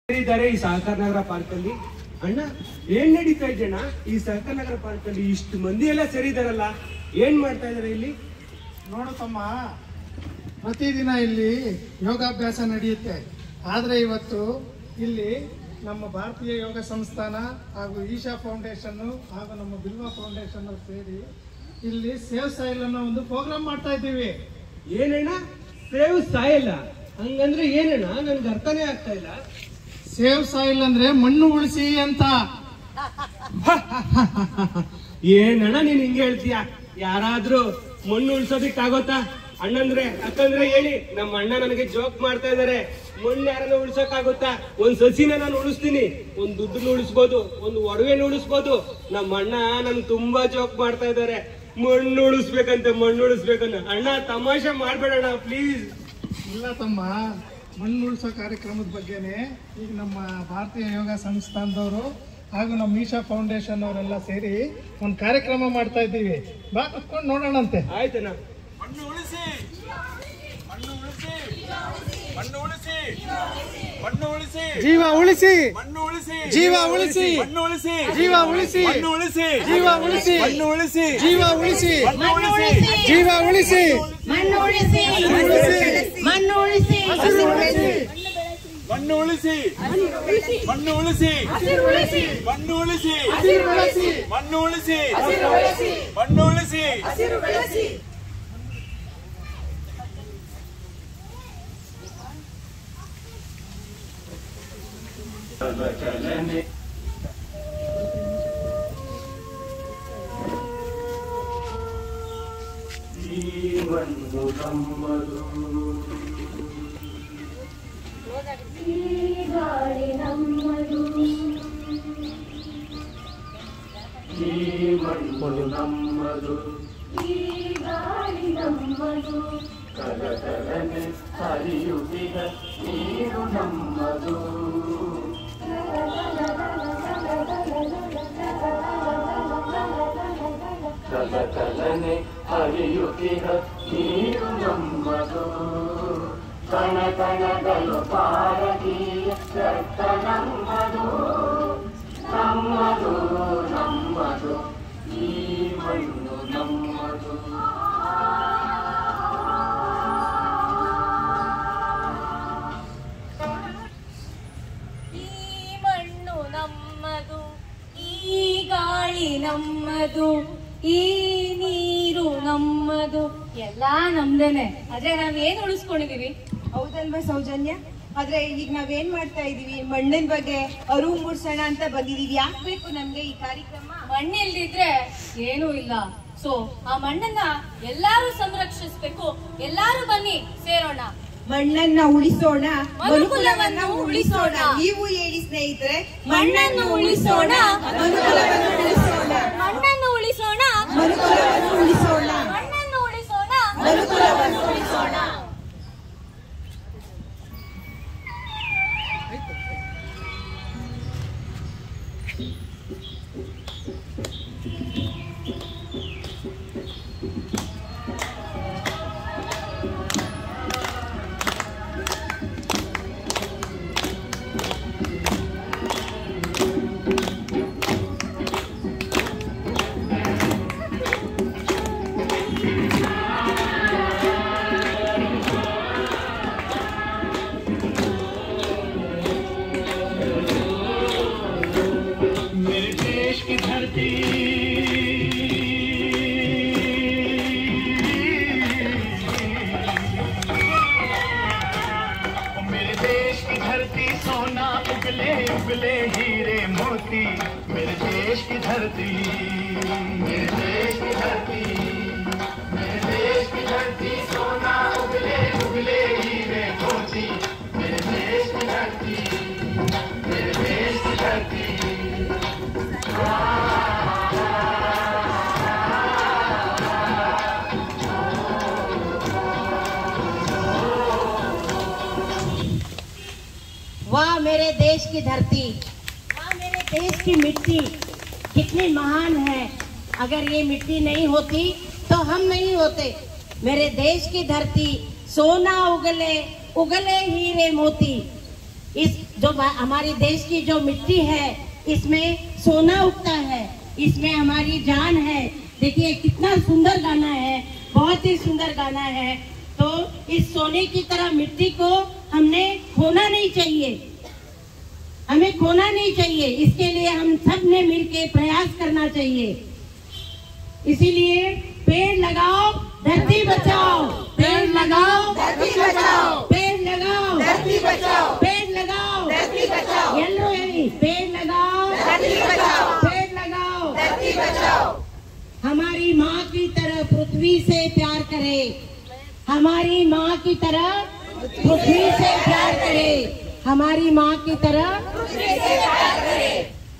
ಇದ್ದಾರೆ ಈ ಸಹಕಾರ ನಗರ ಪಾರ್ಕ್ ಅಲ್ಲಿ. ಅಣ್ಣ ಏನ್ ನಡೀತಾ ಇದೆಯಣ್ಣ ಈ ಸಹಕಾರ ನಗರ ಪಾರ್ಕ್ ಅಲ್ಲಿ? ಇಷ್ಟು ಮಂದಿ ಎಲ್ಲ ಸೇರಿ ಇದಾರಲ್ಲ, ಏನ್ ಮಾಡ್ತಾ ಇದಾರೆ ಇಲ್ಲಿ? ನೋಡು ತಮ್ಮ, ಪ್ರತಿದಿನ ಇಲ್ಲಿ ಯೋಗಾಭ್ಯಾಸ ನಡೆಯುತ್ತೆ. ಆದ್ರೆ ಇವತ್ತು ಇಲ್ಲಿ ನಮ್ಮ ಭಾರತೀಯ ಯೋಗ ಸಂಸ್ಥಾನ ಹಾಗೂ ಈಶಾ ಫೌಂಡೇಶನ್ ಹಾಗೂ ನಮ್ಮ ಬಿಲ್ವಾ ಫೌಂಡೇಶನ್ ಸೇರಿ ಇಲ್ಲಿ ಸೇವ್ ಸಾಯಿಲ್ ಅನ್ನೋ ಒಂದು ಪ್ರೋಗ್ರಾಮ್ ಮಾಡ್ತಾ ಇದ್ದೀವಿ. ಏನಣ್ಣ ಸೇವ್ ಸಾಯಿಲ್? ಹಂಗಂದ್ರೆ ಏನಣ್ಣ? ನನ್ಗೆ ಅರ್ಥನೇ ಆಗ್ತಾ ಇಲ್ಲ. ಸೇವ್ ಸಾಯಿಲ್ ಅಂದ್ರೆ ಮಣ್ಣು ಉಳಿಸಿ ಅಂತ. ಏನಣ್ಣ ನೀನ್ ಹಿಂಗೆ ಹೇಳ್ತೀಯ? ಯಾರಾದ್ರೂ ಮಣ್ಣು ಉಳ್ಸೋದಿಕ್ಕಾಗೋತಾ? ಅಣ್ಣಂದ್ರೆ ಅಕ್ಕಂದ್ರೆ ಹೇಳಿ, ನಮ್ಮ ಅಣ್ಣ ನನಗೆ ಜೋಕ್ ಮಾಡ್ತಾ ಇದಾರೆ. ಮಣ್ಣು ಯಾರನ್ನ ಉಳ್ಸಕ್ಕಾಗುತ್ತಾ? ಒಂದ್ ಸಸಿನ ನಾನು ಉಳಿಸ್ತೀನಿ, ಒಂದ್ ದುಡ್ಡನ್ನ ಉಳಿಸ್ಬೋದು, ಒಂದು ಒಡವೆನ ಉಳಿಸ್ಬೋದು. ನಮ್ಮ ಅಣ್ಣ ನನ್ ತುಂಬಾ ಜೋಕ್ ಮಾಡ್ತಾ ಇದಾರೆ. ಮಣ್ಣು ಉಳಿಸ್ಬೇಕಂತ, ಮಣ್ಣು ಉಳಿಸ್ಬೇಕಂತ. ಅಣ್ಣ ತಮಾಷೆ ಮಾಡ್ಬೇಡಣ್ಣ ಪ್ಲೀಸ್. ಇಲ್ಲ ತಮ್ಮ, ಮಣ್ಣು ಉಳಿಸೋ ಕಾರ್ಯಕ್ರಮದ ಬಗ್ಗೆನೆ ಈಗ ನಮ್ಮ ಭಾರತೀಯ ಯೋಗ ಸಂಸ್ಥಾನದವರು ಹಾಗೂ ನಮ್ಮ ಈಶಾ ಫೌಂಡೇಶನ್ ಅವರೆಲ್ಲ ಸೇರಿ ಒಂದು ಕಾರ್ಯಕ್ರಮ ಮಾಡ್ತಾ ಇದ್ದೀವಿ. ಬಾ ಕುತ್ಕೊಂಡು ನೋಡೋಣಂತೆ. ಆಯ್ತಣ್ಣ. ಮಣ್ಣು ಉಳಿಸಿ, ಮಣ್ಣು ಉಳಿಸಿ, ಮಣ್ಣು ಉಳಿಸಿ, ಮಣ್ಣು ಉಳಿಸಿ, ಜೀವ ಉಳಿಸಿ, ಮಣ್ಣು ಉಳಿಸಿ, ಜೀವ ಉಳಿಸಿ, ಮಣ್ಣು ಉಳಿಸಿ, ಜೀವ ಉಳಿಸಿ, ಮಣ್ಣು ಉಳಿಸಿ, ಜೀವ ಉಳಿಸಿ, ಮಣ್ಣು ಉಳಿಸಿ, ಜೀವ ಉಳಿಸಿ, ಮಣ್ಣು ಉಳಿಸಿ, ಜೀವ ಉಳಿಸಿ, ಮಣ್ಣು ಉಳಿಸಿ, ಮಣ್ಣು ಉಳಿಸಿ, ಮಣ್ಣು ಉಳಿಸಿ, ಮಣ್ಣು ಉಳಿಸಿ, ಮಣ್ಣು ಉಳಿಸಿ, ಮಣ್ಣು ಉಳಿಸಿ, ಮಣ್ಣು ಉಳಿಸಿ. ಜೀವನು ನಮ್ಮದು, ಗಾಳಿ ನಮ್ಮದು, ಜೀವನು ನಮ್ಮದು, ಗಾಳಿ ನಮ್ಮದು, ಕಲಕಲನೆ ಹರಿಯುತ್ತಿದ ನೀರು ನಮ್ಮದು, ಕಲಕಲನೆ ಹರಿಯುತ್ತಿದ ನೀರು ನಮ್ಮದು, ಕಣ ಕಣಗಳು ಪಾರದೀಯ ರಕ್ತ ನಮ್ಮದು, ನಮ್ಮದು ನಮ್ಮದು, ಈ ಮಣ್ಣು ನಮ್ಮದು. ಈ ಮಣ್ಣು ನಮ್ಮದು, ಈ ಗಾಳಿ ನಮ್ಮದು, ಈ ನೀರು ನಮ್ಮದು, ಎಲ್ಲ ನಮ್ದೇನೆ. ಆದ್ರೆ ನಾವೇನ್ ಉಳಿಸ್ಕೊಂಡಿದೀವಿ? ಹೌದಲ್ವಾ ಸೌಜನ್ಯ? ಆದ್ರೆ ಈಗ ನಾವೇನ್ ಮಾಡ್ತಾ ಇದೀವಿ, ಮಣ್ಣಿನ ಬಗ್ಗೆ ಅರಿವು ಮೂಡ್ಸೋಣ ಅಂತ ಬಂದಿದೀವಿ. ಯಾಕೆ ಬೇಕು ನಮ್ಗೆ ಈ ಕಾರ್ಯಕ್ರಮ? ಮಣ್ಣಿಲ್ದಿದ್ರೆ ಏನೂ ಇಲ್ಲ. ಸೊ ಆ ಮಣ್ಣನ್ನ ಎಲ್ಲಾರು ಸಂರಕ್ಷಿಸ್ಬೇಕು. ಎಲ್ಲಾರು ಬನ್ನಿ ಸೇರೋಣ, ಮಣ್ಣನ್ನ ಉಳಿಸೋಣ, ಮನುಕುಲವನ್ನು ಉಳಿಸೋಣ. ನೀವು ಹೇಳಿ ಸ್ನೇಹಿತರೆ, ಮಣ್ಣನ್ನು ಉಳಿಸೋಣ, ಮನುಕುಲವನ್ನು ಉಳಿಸೋಣ, ಮಣ್ಣನ್ನು ಉಳಿಸೋಣ, ಮನುಕುಲವನ್ನು ಉಳಿಸೋಣ, ಮಣ್ಣನ್ನು ಉಳಿಸೋಣ, ಮನುಕುಲವನ್ನು ಉಳಿಸೋಣ. उगले हीरे मोती, मेरे देश की धरती, मेरे देश की धरती, मेरे देश की धरती, सोना उगले उगले हीरे मोती, मेरे देश की धरती, मेरे देश की धरती. वाह मेरे देश की धरती, वाह मेरे देश की मिट्टी कितनी महान है। अगर ये मिट्टी नहीं होती तो हम नहीं होते। मेरे देश की धरती सोना उगले उगले हीरे मोती। इस जो हमारे देश की जो मिट्टी है इसमें सोना उगता है, इसमें हमारी जान है। देखिए कितना सुंदर गाना है, बहुत ही सुंदर गाना है। तो इस सोने की तरह मिट्टी को हमने खोना नहीं चाहिए, हमें खोना नहीं चाहिए। इसके लिए हम सब ने मिलकर प्रयास करना चाहिए। इसीलिए पेड़ लगाओ धरती बचाओ, पेड़ लगाओ धरती बचाओ, पेड़ लगाओ धरती बचाओ, पेड़ लगाओ धरती बचाओ, ಎಲ್ಲರೂ ಹೇಳಿ पेड़ लगाओ धरती बचाओ, पेड़ लगाओ धरती बचाओ। हमारी माँ की तरह पृथ्वी से प्यार करे, हमारी माँ की तरह पृथ्वी से प्यार करे, हमारी माँ की तरह पृथ्वी से प्यार करे।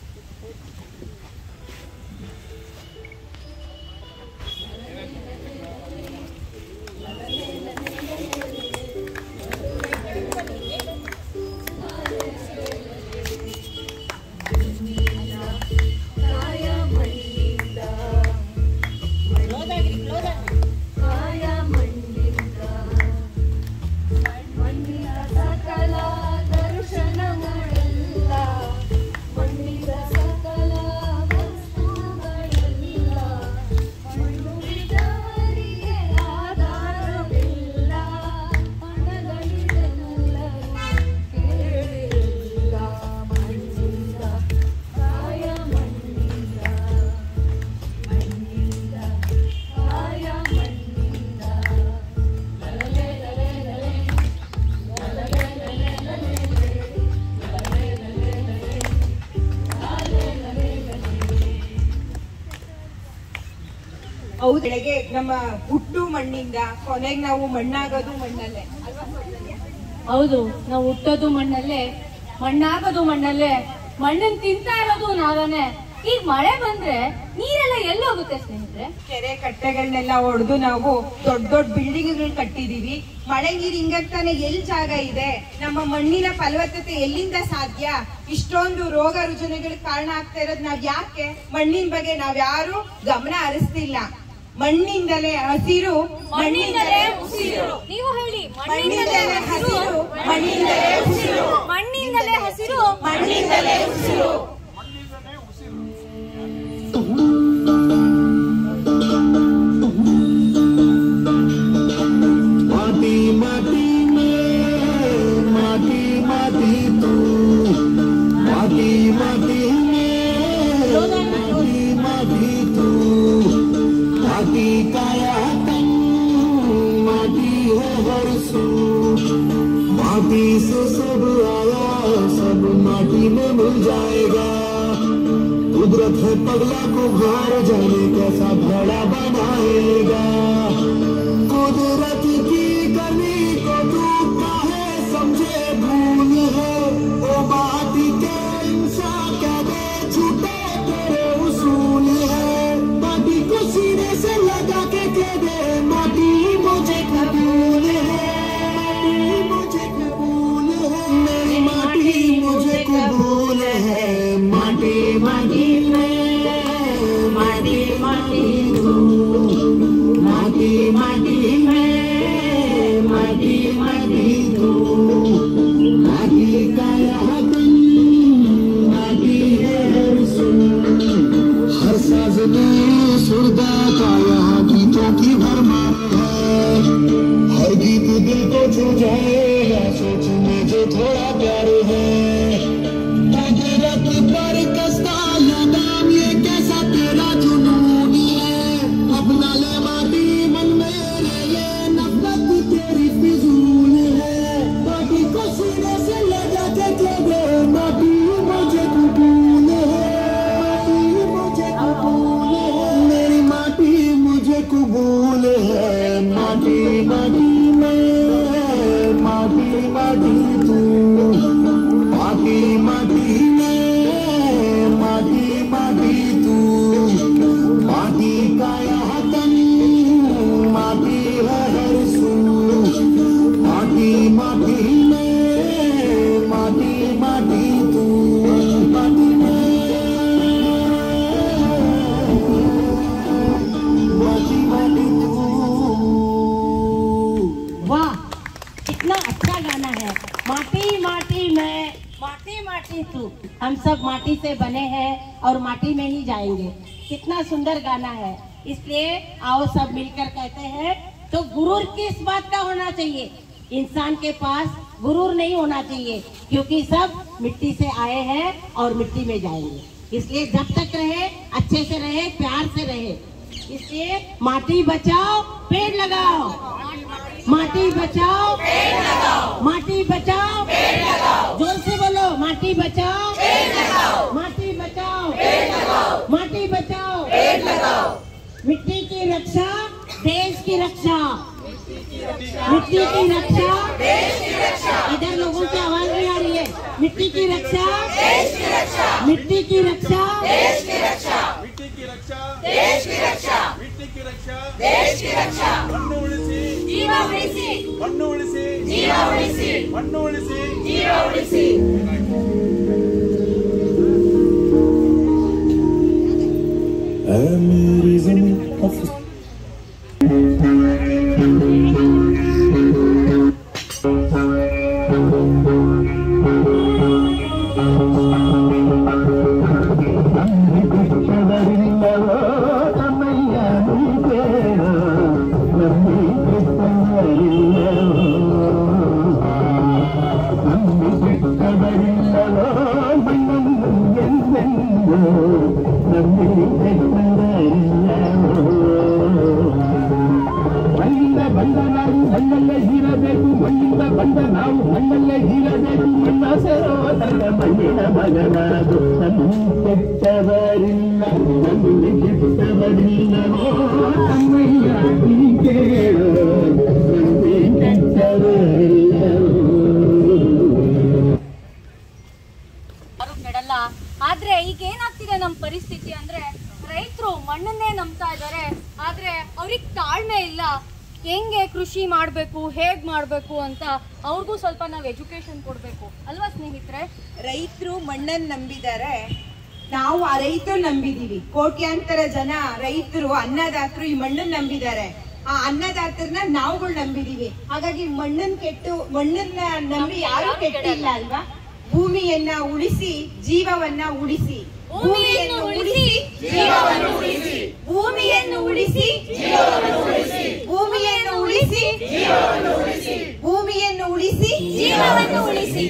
ಬೆಳಗ್ಗೆ ನಮ್ಮ ಹುಟ್ಟು ಮಣ್ಣಿಂದ ಕೊನೆಗೆ ನಾವು ಮಣ್ಣಾಗೋದು ಮಣ್ಣಲ್ಲೇ. ಹೌದು, ನಾವು ಹುಟ್ಟೋದು ಮಣ್ಣಲ್ಲೇ, ಮಣ್ಣಾಗೋದು ಮಣ್ಣಲ್ಲೇ, ಮಣ್ಣನ್ ತಿಂತಾ ಇರೋದು ನಾವೇನೆ. ಈಗ ಮಳೆ ಬಂದ್ರೆ ನೀರೆಲ್ಲ ಎಲ್ಲೋಗುತ್ತೆ ಸ್ನೇಹಿತರೆ? ಕೆರೆ ಕಟ್ಟೆಗಳನ್ನೆಲ್ಲ ಹೊಡೆದು ನಾವು ದೊಡ್ಡ ದೊಡ್ಡ ಬಿಲ್ಡಿಂಗ್ಗಳು ಕಟ್ಟಿದೀವಿ. ಮಳೆ ನೀರು ಹಿಂಗಾಗ್ತಾನೆ ಎಲ್ಲಿ ಜಾಗ ಇದೆ? ನಮ್ಮ ಮಣ್ಣಿನ ಫಲವತ್ತತೆ ಎಲ್ಲಿಂದ ಸಾಧ್ಯ? ಇಷ್ಟೊಂದು ರೋಗ ರುಜಿನಗಳಿಗೆ ಕಾರಣ ಆಗ್ತಾ ಇರೋದು ನಾವ್ ಯಾಕೆ? ಮಣ್ಣಿನ ಬಗ್ಗೆ ನಾವ್ಯಾರು ಗಮನ ಹರಿಸ್ತಿಲ್ಲ. ಮಣ್ಣಿಂದಲೇ ಹಸಿರು, ಮಣ್ಣಿಂದಲೇ ಉಸಿರು. ನೀವು ಹೇಳಿ, ಮಣ್ಣಿಂದಲೇ ಹಸಿರು, ಮಣ್ಣಿಂದಲೇ ಉಸಿರು, ಮಣ್ಣಿಂದಲೇ ಹಸಿರು, ಮಣ್ಣಿಂದಲೇ ಉಸಿರು. माटी माटी में माटी माटी तू, माटी माटी में माटी माटी तू, माटी काया तन माटी है हरसू, माटी से सब आया सब माटी में मिल जाएगा। कुदरत है पगला को घर जाने कैसा घड़ा बनाएगा। कुदरत की कमी को तू काहे समझे भूल है, ओ माटी के इंसान क्या दे छूटे तेरे उसूल है। माटी को सीने से लगा के कह दे माटी मुझे कबूल है, माटी मुझे कबूल है, मेरी माटी मुझे कबूल है। माटी माटी में माटी माटी तू, माटी माटी में माटी माटी तू, माटी हेतु हम सब माटी से बने हैं और माटी में ही जाएंगे। कितना सुंदर गाना है। इसलिए आओ सब मिलकर कहते हैं। तो गुरूर किस बात का होना चाहिए? इंसान के पास गुरूर नहीं होना चाहिए, क्योंकि सब मिट्टी से आए हैं और मिट्टी में जाएंगे। इसलिए जब तक रहे अच्छे से रहे, प्यार से रहे। इसलिए माटी बचाओ पेड़ लगाओ, माटी बचाओ पेड़ लगाओ, माटी बचाओ पेड़ लगाओ। जोर से बोलो, माटी बचाओ पेड़ लगाओ, माटी बचाओ पेड़ लगाओ, माटी बचाओ पेड़ लगाओ। मिट्टी की रक्षा देश की रक्षा, मिट्टी की रक्षा देश की रक्षा। इधर लोगों की आवाज नहीं आ रही है। मिट्टी की रक्षा देश की रक्षा, मिट्टी की रक्षा देश की रक्षा, मिट्टी की रक्षा देश की रक्षा, मिट्टी की रक्षा देश की रक्षा। मಣ್ಣು ಉಳಿಸಿ ಜೀವ ಉಳಿಸಿ, ಮಣ್ಣು ಉಳಿಸಿ ಜೀವ ಉಳಿಸಿ, ಮಣ್ಣು ಉಳಿಸಿ ಜೀವ ಉಳಿಸಿ। मेरी ज़मीं ಮಣ್ಣಲ್ಲೇ ಹೀರಬೇಕು, ಮಣ್ಣಿಂದ ಬಂದ ನಾವು ಮಣ್ಣಲ್ಲೇ ಹೀರಬೇಕು. ಮಣ್ಣ ಸರೋದರ ಮಣ್ಣಿನ ಮಗನಾದು. ನಮ್ಮಿ ಕೆಟ್ಟವರಿಲ್ಲ, ನಮ್ಮಿ ಕೆಟ್ಟವರಿಲ್ಲವೋ ತಮ್ಮಯ್ಯ ನೀ ಕೇಳು, ನಮ್ಮಿ ಕೆಟ್ಟವರಿಲ್ಲವೋ. ನೆಡಲ್ಲ. ಆದ್ರೆ ಈಗ ಏನಾಗ್ತಿದೆ ನಮ್ಮ ಪರಿಸ್ಥಿತಿ ಅಂದ್ರೆ, ರೈತರು ಮಣ್ಣನ್ನೇ ನಂಬ್ತಾ ಇದ್ದಾರೆ. ಆದ್ರೆ ಅವ್ರಿಗೆ ತಾಳ್ಮೆ ಇಲ್ಲ. ಹೆಂಗೆ ಕೃಷಿ ಮಾಡಬೇಕು, ಹೇಗ್ ಮಾಡಬೇಕು ಅಂತ ಅವ್ರಿಗೂ ಸ್ವಲ್ಪ ನಾವು ಎಜುಕೇಶನ್ ಕೊಡಬೇಕು ಅಲ್ವಾ ಸ್ನೇಹಿತರೆ? ರೈತರು ಮಣ್ಣನ್ನು ನಂಬಿದ್ದಾರೆ, ನಾವು ಆ ರೈತರು ನಂಬಿದೀವಿ. ಕೋಟ್ಯಾಂತರ ಜನ ರೈತರು ಅನ್ನದಾತರು ಈ ಮಣ್ಣನ್ನು ನಂಬಿದ್ದಾರೆ. ಆ ಅನ್ನದಾತರನ್ನ ನಾವುಗಳು ನಂಬಿದೀವಿ. ಹಾಗಾಗಿ ಮಣ್ಣನ್ನ ನಂಬಿ ಯಾರು ಕೆಟ್ಟಿಲ್ಲ ಅಲ್ವಾ? ಭೂಮಿಯನ್ನ ಉಳಿಸಿ, ಜೀವವನ್ನ ಉಳಿಸಿ, ಭೂಮಿಯನ್ನು ಉಳಿಸಿ, ಜೀವವನ್ನು ಉಳಿಸಿ, ಭೂಮಿಯನ್ನು ಉಳಿಸಿ, ಜೀವವನ್ನು ಉಳಿಸಿ, ಭೂಮಿಯನ್ನು ಉಳಿಸಿ, ಜೀವವನ್ನು ಉಳಿಸಿ, ಭೂಮಿಯನ್ನು ಉಳಿಸಿ, ಜೀವವನ್ನು ಉಳಿಸಿ.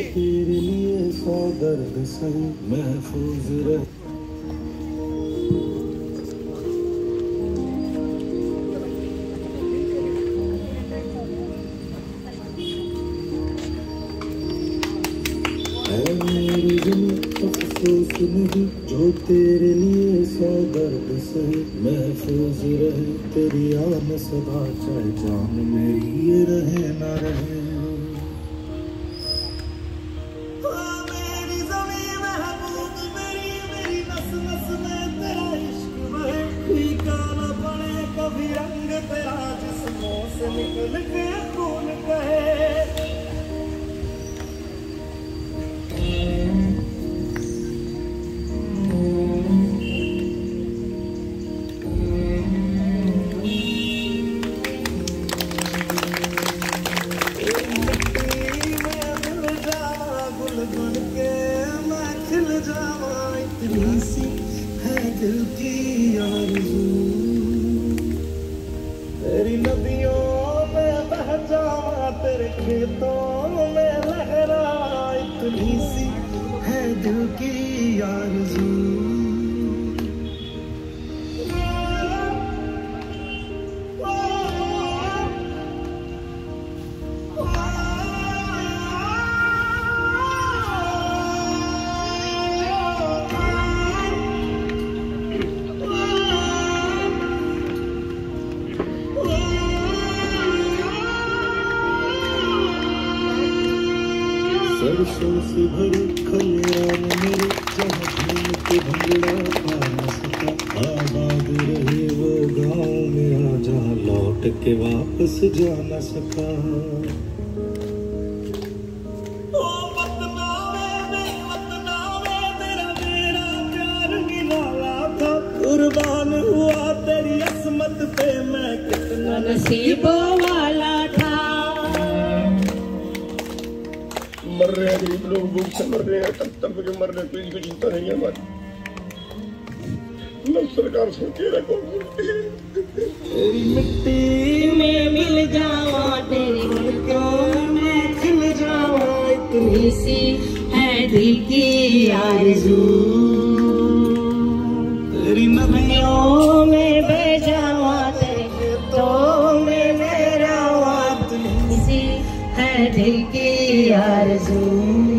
मेरी ज़मीं अफ़सोस नहीं, जो तेरे लिए सौ दर्द सही, महफूज रहे तेरी आन सदा, चाहे जान मेरी ये रहे ना रहे। मेरी ज़मीं महबूब मेरी, मेरी नस नस में तेरा इश्क बहे, फीका न पड़े कभी रंग तेरा, जिस्मों से निकल के खून कहे। दिल की आरज़ू तेरी नदियों में बह जावा, तेरे खेतों में लहरा, इतनी सी है दिल की आरज़ू। सरसों से भरे खलियान मेरे, जहाँ घूम के भंगड़ा पा न सका, आबाद रहे वो गाँव मेरा, जहाँ लौट के वापस जा न सका। ओ वतना में तेरा मेरा प्यार निराला था, कुर्बान हुआ तेरी असमत पे मैं कितना नसीबों वाला था। मर रहे हैं, गरीब लोग भूख से मर रहे हैं, तड़प के मर रहे हैं, कोई चिंता नहीं है हमारी। मतलब सरकार सोचे रखो। तेरी मिट्टी में मिल जावा, तेरी मुल्कों में खिल जावा, इतनी सी है दिल की आरज़ू। तेरी नदियों में बह जावा, तेरे खेतों में लहरावा, इतनी सी है दिल की आरज़ू।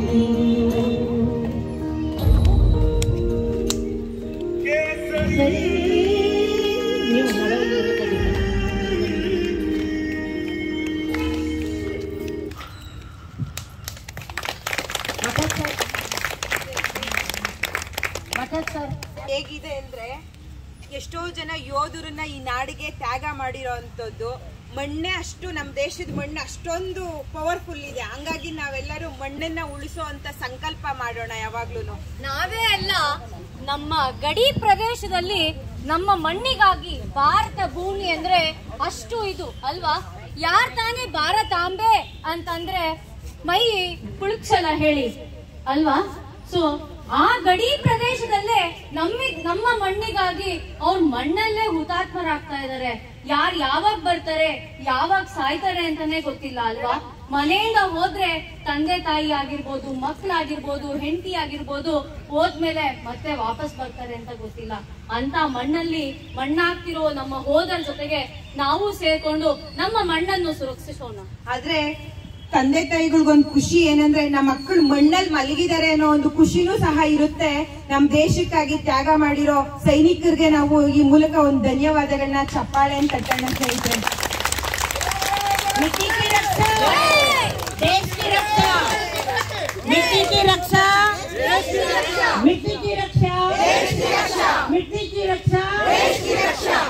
ಹೇಗಿದೆ ಅಂದ್ರೆ ಎಷ್ಟೋ ಜನ ಯೋಧರನ್ನ ಈ ನಾಡಿಗೆ ತ್ಯಾಗ ಮಾಡಿರೋ ಅಂಥದ್ದು. ಮಣ್ಣೆ ಅಷ್ಟು, ನಮ್ಮ ದೇಶದ ಮಣ್ಣು ಅಷ್ಟೊಂದು ಪವರ್ಫುಲ್ ಇದೆ. ಹಂಗಾಗಿ ನಾವೆಲ್ಲರೂ ಮಣ್ಣನ್ನ ಉಳಿಸೋ ಅಂತ ಸಂಕಲ್ಪ ಮಾಡೋಣ ಯಾವಾಗ್ಲೂ. ನಾವೇ ಅಲ್ಲ, ನಮ್ಮ ಗಡಿ ಪ್ರದೇಶದಲ್ಲಿ ನಮ್ಮ ಮಣ್ಣಿಗಾಗಿ ಭಾರತ ಭೂಮಿ ಅಂದ್ರೆ ಅಷ್ಟು ಇದು ಅಲ್ವಾ. ಯಾರ್ ತಾನೇ ಭಾರತಾಂಬೆ ಅಂತಂದ್ರೆ ಮೈ ಕುಳುಕ್ಸಲ್ಲ ಹೇಳಿ ಅಲ್ವಾ. ಸೊ ಆ ಗಡಿ ಪ್ರದೇಶದಲ್ಲೇ ನಮ್ಮ ಮಣ್ಣಿಗಾಗಿ ಅವ್ರ ಮಣ್ಣಲ್ಲೇ ಹುತಾತ್ಮರಾಗ್ತಾ ಇದಾರೆ. ಯಾರು ಯಾವಾಗ ಬರ್ತಾರೆ, ಯಾವಾಗ ಸಾಯ್ತಾರೆ ಅಂತಾನೆ ಗೊತ್ತಿಲ್ಲ ಅಲ್ವಾ. ಮನೆಯಿಂದ ಹೋದ್ರೆ ತಂದೆ ತಾಯಿ ಆಗಿರ್ಬೋದು, ಮಕ್ಕಳಾಗಿರ್ಬೋದು, ಹೆಂಡತಿ ಆಗಿರ್ಬೋದು, ಹೋದ್ಮೇಲೆ ಮತ್ತೆ ವಾಪಸ್ ಬರ್ತಾರೆ ಅಂತ ಗೊತ್ತಿಲ್ಲ. ಅಂತ ಮಣ್ಣಲ್ಲಿ ಮಣ್ಣಾಗ್ತಿರೋ ನಮ್ಮ ಹೋದರ ಜೊತೆಗೆ ನಾವು ಸೇರ್ಕೊಂಡು ನಮ್ಮ ಮಣ್ಣನ್ನು ಸುರಕ್ಷಿಸೋಣ. ಆದ್ರೆ ತಂದೆ ತಾಯಿಗಳಿಗೊಂದು ಖುಷಿ ಏನಂದ್ರೆ ನಮ್ಮ ಮಕ್ಕಳು ಮಣ್ಣಲ್ಲಿ ಮಲಗಿದ್ದಾರೆ ಅನ್ನೋ ಒಂದು ಖುಷಿನೂ ಸಹ ಇರುತ್ತೆ. ನಮ್ಮ ದೇಶಕ್ಕಾಗಿ ತ್ಯಾಗ ಮಾಡಿರೋ ಸೈನಿಕರಿಗೆ ನಾವು ಈ ಮೂಲಕ ಒಂದು ಧನ್ಯವಾದಗಳನ್ನ ಚಪ್ಪಾಳೆ ಅಂತ ತಟ್ಟಣ ಸ್ನೇಹಿತರೆ. मिट्टी की रक्षा, देश की रक्षा, मिट्टी की रक्षा, मिट्टी की रक्षा, मिट्टी की रक्षा, देश की रक्षा।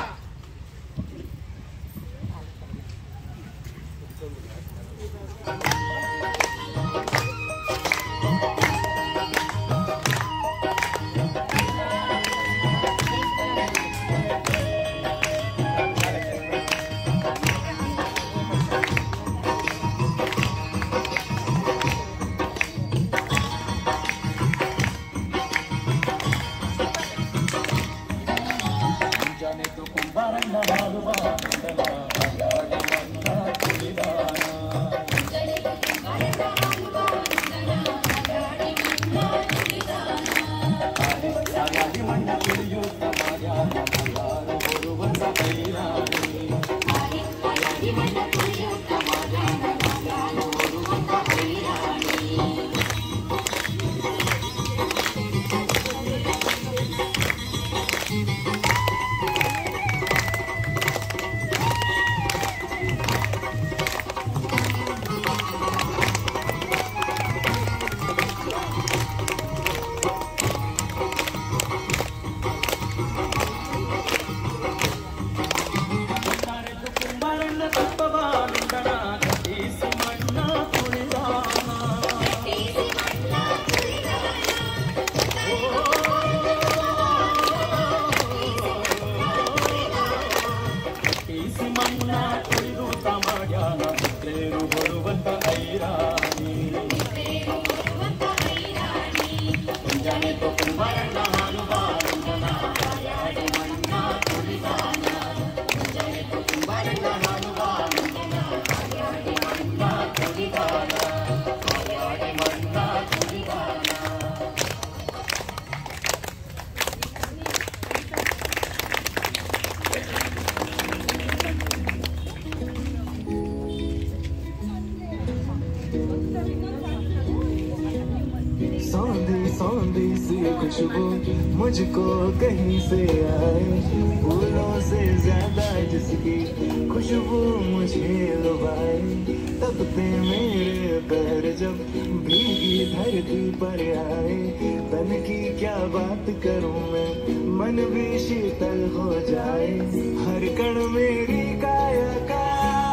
सौंधी सी खुशबू मुझको कहीं से आए, फूलों से ज्यादा जिसकी खुशबू मुझे लुभाए। तपते मेरे पैर जब भीगी धरती पर आए, तन की क्या बात करूं मैं, मन भी शीतल हो जाए। हर कण मेरी काया का,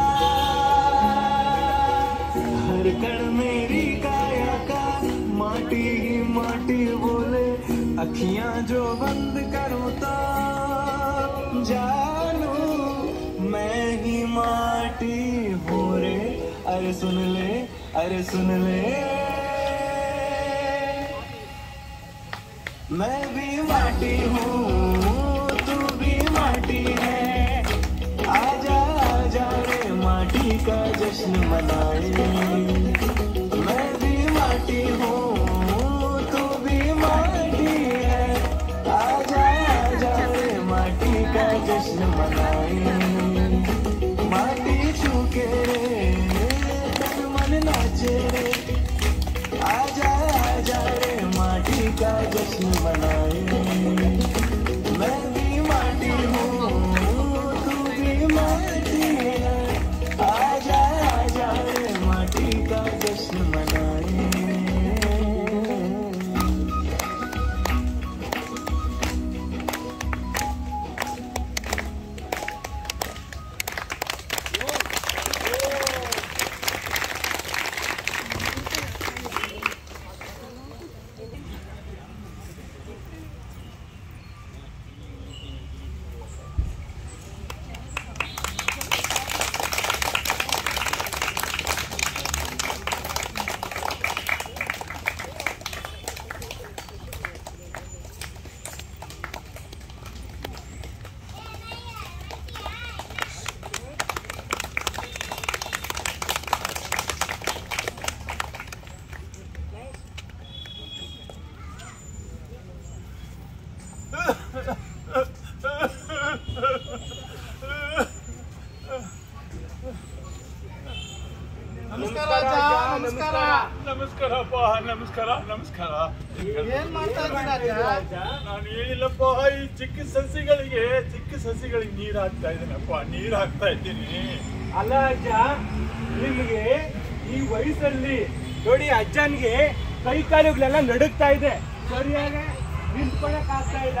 हर कण मेरी काया का माटी ही माटी बोले। अखियां जो बंद करूं तो जानू मैं ही माटी हूँ रे। अरे सुन ले, अरे सुन ले। मैं भी माटी हूँ तू भी माटी है, आजा आजा रे माटी का जश्न मनाए। मैं भी माटी हूँ तू भी माटी है, आजा आजा रे माटी का जश्न मनाए। माटी छूके तन मन नाचे रे, आजा आजा रे माटी का जश्न मनाए। मैं भी माटी हूँ तू भी माटी है, आजा आजा रे माटी का जश्न मनाए। ನಮಸ್ಕಾರ ಅಜ್ಜ, ನಮಸ್ಕಾರ. ನಮಸ್ಕಾರಪ್ಪ, ನಮಸ್ಕಾರ ನಮಸ್ಕಾರ. ಏನ್ ಮಾಡ್ತಾ ಇದ್ದೀರಾ ಅಜ್ಜ? ನಾನು ಏನಿಲ್ಲಪ್ಪ, ಈ ಚಿಕ್ಕ ಸಸಿಗಳಿಗೆ ನೀರ್ ಹಾಕ್ತಾ ಇದ್ದೀನಪ್ಪ, ನೀರ್ ಹಾಕ್ತಾ ಇದ್ದೀನಿ. ಅಲ್ಲ ಅಜ್ಜ, ನಿಮ್ಗೆ ಈ ವಯಸ್ಸಲ್ಲಿ ನೋಡಿ ಅಜ್ಜನ್ಗೆ ಕೈ ಕಾಲುಗಳೆಲ್ಲ ನಡುಗ್ತಾ ಇದೆ, ಸರಿಯಾಗಿ ನಿಂತ್ಕೊಳಕ್ ಆಗ್ತಾ ಇಲ್ಲ.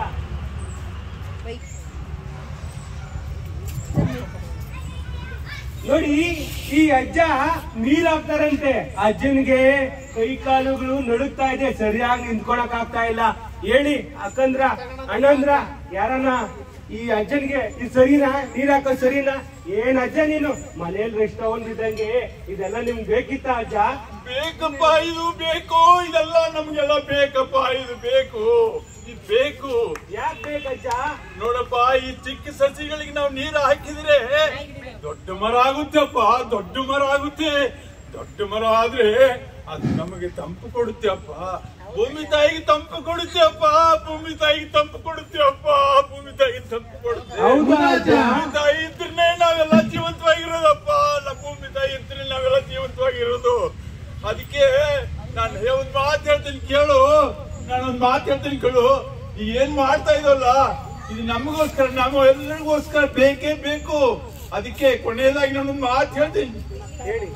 ನೋಡಿ ಈ ಅಜ್ಜ ನೀರ್ ಹಾಕ್ತಾರಂತೆ, ಅಜ್ಜನ್ಗೆ ಕೈ ಕಾಲುಗಳು ನಡುಗ್ತಾ ಇದೆ, ಸರಿಯಾಗಿ ನಿಂತ್ಕೊಳಕ್ ಆಗ್ತಾ ಇಲ್ಲ. ಹೇಳಿ ಅಕ್ಕಂದ್ರ ಅಣ್ಣಂದ್ರ ಯಾರನ್ನ ಈ ಅಜ್ಜನ್ಗೆ ಇದು ಸರಿನಾ? ನೀರ್ ಹಾಕೋದ್ ಸರಿನಾ? ಏನ್ ಅಜ್ಜ ನೀನು ಮನೇಲಿ ರೆಸ್ಟ್ ಇದ್ದಂಗೆ ಇದೆಲ್ಲ ನಿಮ್ಗೆ ಬೇಕಿತ್ತ ಅಜ್ಜ? ಬೇಕಪ್ಪ, ಇದು ಬೇಕು, ಇದೆಲ್ಲ ನಮ್ಗೆಲ್ಲ ಬೇಕಪ್ಪ, ಇದು ಬೇಕು. ಯಾಕೆ ಬೇಕಜ್ಜ? ನೋಡಪ್ಪ, ಈ ಚಿಕ್ಕ ಸಸಿಗಳಿಗೆ ನಾವು ನೀರು ಹಾಕಿದ್ರೆ ದೊಡ್ಡ ಮರ ಆಗುತ್ತಪ್ಪ, ದೊಡ್ಡ ಮರ ಆಗುತ್ತೆ. ದೊಡ್ಡ ಮರ ಆದ್ರೆ ಅದು ನಮಗೆ ತಂಪು ಕೊಡುತ್ತೆ ಅಪ್ಪ, ಭೂಮಿ ತಾಯಿಗೆ ತಂಪು ಕೊಡುತ್ತೆ ಅಪ್ಪ, ಭೂಮಿ ತಾಯಿಗೆ ತಂಪು ಕೊಡುತ್ತೆ ಅಪ್ಪ, ಭೂಮಿ ತಾಯಿಗೆ ತಂಪು ಕೊಡುತ್ತೆ. ಭೂಮಿ ತಾಯಿ ಇದ್ರೆ ನಾವೆಲ್ಲ ಜೀವಂತವಾಗಿರೋದಪ್ಪ, ಭೂಮಿ ತಾಯಿ ಇದ್ರೆ ನಾವೆಲ್ಲ ಜೀವಂತವಾಗಿರೋದು. ಅದಕ್ಕೆ ನಾನು ಒಂದ್ ಮಾತು ಹೇಳ್ತೀನಿ ಕೇಳು, ನಾನೊಂದ್ ಮಾತು ಹೇಳ್ತೀನಿ ಕೇಳು. ಈಗ ಏನ್ ಮಾಡ್ತಾ ಇದಲ್ಲ ಇದು ನಮಗೋಸ್ಕರ, ನಾವು ಎಲ್ಲರಿಗೋಸ್ಕರ ಬೇಕೇ ಬೇಕು. ಅದಕ್ಕೆ ಕೊನೆಯದಾಗಿ ನಾನೊಂದು ಮಾತು ಹೇಳ್ತೀನಿ, ಹೇಳಿ.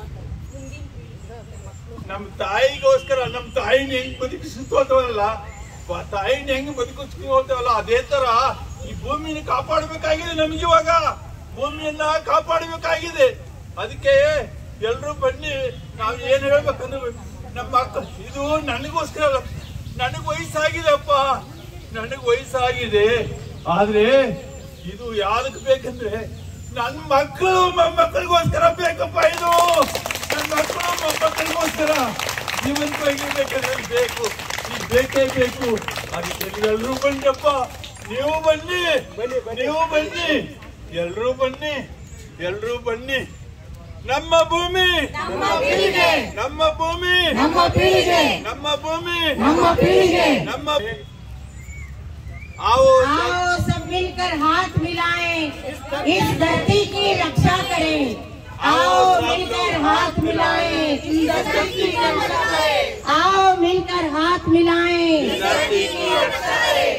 ನಮ್ ತಾಯಿಗೋಸ್ಕರ, ನಮ್ ತಾಯಿನ ಹೆಂಗ್ ಬದುಕಿಸ್ಕೋತವಲ್ಲ, ತಾಯಿನ ಹೆಂಗ್ ಬದುಕಿಸ್ಕೋತವಲ್ಲ, ಅದೇ ತರ ಈ ಭೂಮಿನ ಕಾಪಾಡಬೇಕಾಗಿದೆ. ನಮ್ಗಿವಾಗ ಭೂಮಿಯನ್ನ ಕಾಪಾಡಬೇಕಾಗಿದೆ. ಅದಕ್ಕೆ ಎಲ್ರು ಬನ್ನಿ, ನಾವ್ ಏನ್ ಹೇಳ್ಬೇಕಂದ್ರೆ ನಮ್ಮ ಮಕ್ಕಳು, ಇದು ನನಗೋಸ್ಕರ ಅಲ್ಲ, ನನಗ್ ವಯಸ್ಸಾಗಿದೆ ಅಪ್ಪ, ನನಗ್ ವಯಸ್ಸಾಗಿದೆ. ಆದ್ರೆ ಇದು ಯಾವ್ದಕ್ ಬೇಕಂದ್ರೆ ನನ್ ಮಕ್ಕಳು ಮೊಮ್ಮಕ್ಕಳಿಗೋಸ್ಕರ ಬೇಕಪ್ಪ. ಇದು ನನ್ನ ಮಕ್ಕಳು ಮೊಮ್ಮಕ್ಕಳಿಗೋಸ್ಕರ ಜೀವಂತವಾಗಿರ್ಬೇಕಂದ್ರೆ ಬೇಕು, ಇದು ಬೇಕೇ ಬೇಕು. ಅದಕ್ಕೆ ನೀವೆಲ್ಲರೂ ಬನ್ನಿಯಪ್ಪ, ನೀವು ಬನ್ನಿ, ನೀವು ಬನ್ನಿ, ಎಲ್ರೂ ಬನ್ನಿ, ಎಲ್ರೂ ಬನ್ನಿ. ನಮ್ಮ ಭೂಮಿ, ನಮ್ಮ ಭೂಮಿ, ನಮ್ಮ ಭೂಮಿ, ನಮ್ಮ आओ सब मिलकर हाथ मिलाएं, इस धरती की रक्षा करें। आओ मिलकर हाथ मिलाएं, इस धरती की रक्षा करें। आओ मिलकर हाथ मिलाएं, इस धरती की रक्षा करें।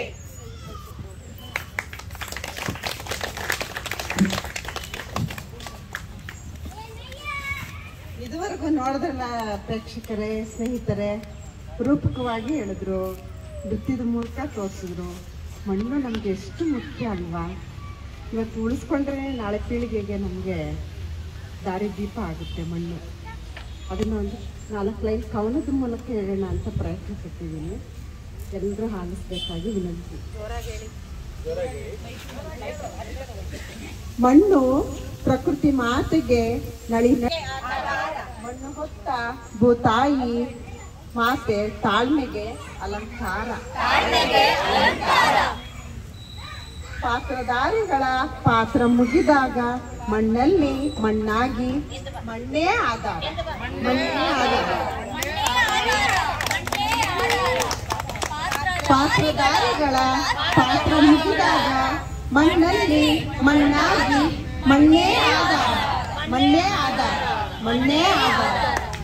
ಇದುವರೆಗೂ ನೋಡಿದ್ರಲ್ಲ ಪ್ರೇಕ್ಷಕರೇ, ಸ್ನೇಹಿತರೆ, ರೂಪಕವಾಗಿ ಹೇಳಿದ್ರು, ನೃತ್ಯದ ಮೂಲಕ ತೋರಿಸಿದ್ರು. ಮಣ್ಣು ನಮಗೆ ಎಷ್ಟು ಮುಖ್ಯ ಅಲ್ವಾ? ಇವತ್ತು ಉಳಿಸ್ಕೊಂಡ್ರೆ ನಾಳೆ ಪೀಳಿಗೆಗೆ ನಮಗೆ ದಾರಿ ದೀಪ ಆಗುತ್ತೆ ಮಣ್ಣು. ಅದನ್ನು ಒಂದು 4 ಲೈನ್ ಕವನದ ಮೂಲಕ ಹೇಳೋಣ ಅಂತ ಪ್ರಯತ್ನ ಪಟ್ಟಿದ್ದೀನಿ. ಎಲ್ಲರೂ ಆಲಿಸ್ಬೇಕಾಗಿ ವಿನಂತಿ. ಮಣ್ಣು ಪ್ರಕೃತಿ ಮಾತೆಗೆ ನಳಿ, ಮಣ್ಣು ಹೊತ್ತ ಭೂತಾಯಿ ಮಾತೆ ತಾಳ್ಮೆಗೆ ಅಲಂಕಾರ. ಪಾತ್ರಧಾರಿಗಳ ಪಾತ್ರ ಮುಗಿದಾಗ ಮಣ್ಣಲ್ಲಿ ಮಣ್ಣಾಗಿ ಮಣ್ಣೇ ಆಧಾರ. ಪಾತ್ರಧಾರಿಗಳ ಪಾತ್ರ ಮುಗಿದಾಗ ಮಣ್ಣಲ್ಲಿ ಮಣ್ಣಾಗಿ ಮಣ್ಣೇ ಆಧಾರ. ಮಣ್ಣೇ ಆಧಾರ. ಮಣ್ಣೇ ಆಧಾರ.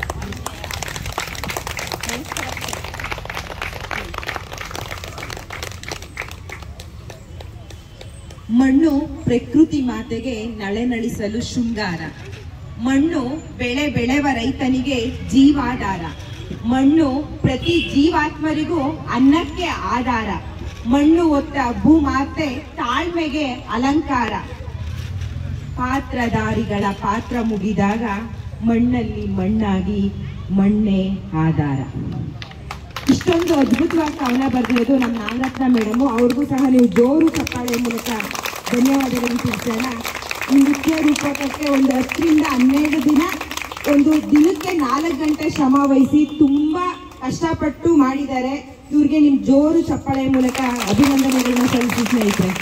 ಮಣ್ಣು ಪ್ರಕೃತಿ ಮಾತೆಗೆ ನಳೆನಳಿಸಲು ಶೃಂಗಾರ. ಮಣ್ಣು ಬೆಳೆ ಬೆಳೆವ ರೈತನಿಗೆ ಜೀವಾಧಾರ. ಮಣ್ಣು ಪ್ರತಿ ಜೀವಾತ್ಮರಿಗೂ ಅನ್ನಕ್ಕೆ ಆಧಾರ. ಮಣ್ಣು ಹೊತ್ತ ಭೂಮಾತೆ ತಾಳ್ಮೆಗೆ ಅಲಂಕಾರ. ಪಾತ್ರಧಾರಿಗಳ ಪಾತ್ರ ಮುಗಿದಾಗ ಮಣ್ಣಲ್ಲಿ ಮಣ್ಣಾಗಿ ಮಣ್ಣೇ ಆಧಾರ. ಇಷ್ಟೊಂದು ಅದ್ಭುತವಾಗಿ ಕವನ ಬರೆದಿರೋದು ನಮ್ಮ ನಾಗರತ್ನ ಮೇಡಮು. ಅವ್ರಿಗೂ ಸಹ ನೀವು ಜೋರು ಚಪ್ಪಾಳೆ ಮೂಲಕ ಧನ್ಯವಾದಗಳನ್ನು ತಿಳಿಸೋಣ. ಈ ನೃತ್ಯ ರೂಪಕಕ್ಕೆ ಒಂದು 10 ರಿಂದ 12 ದಿನ, ಒಂದು ದಿನಕ್ಕೆ 4 ಗಂಟೆ ಶ್ರಮ ವಹಿಸಿ ತುಂಬಾ ಕಷ್ಟಪಟ್ಟು ಮಾಡಿದ್ದಾರೆ. ಇವ್ರಿಗೆ ನಿಮ್ ಜೋರು ಚಪ್ಪಾಳೆ ಮೂಲಕ ಅಭಿನಂದನೆಗಳನ್ನ ಸಲ್ಲಿಸಿ ಸ್ನೇಹಿತರೆ.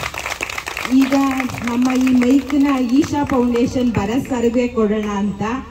ಈಗ ನಮ್ಮ ಈ ಮೈಕ್ನ ಈಶಾ ಫೌಂಡೇಶನ್ ಭರತ್ ಸರ್ಗೆ ಕೊಡೋಣ ಅಂತ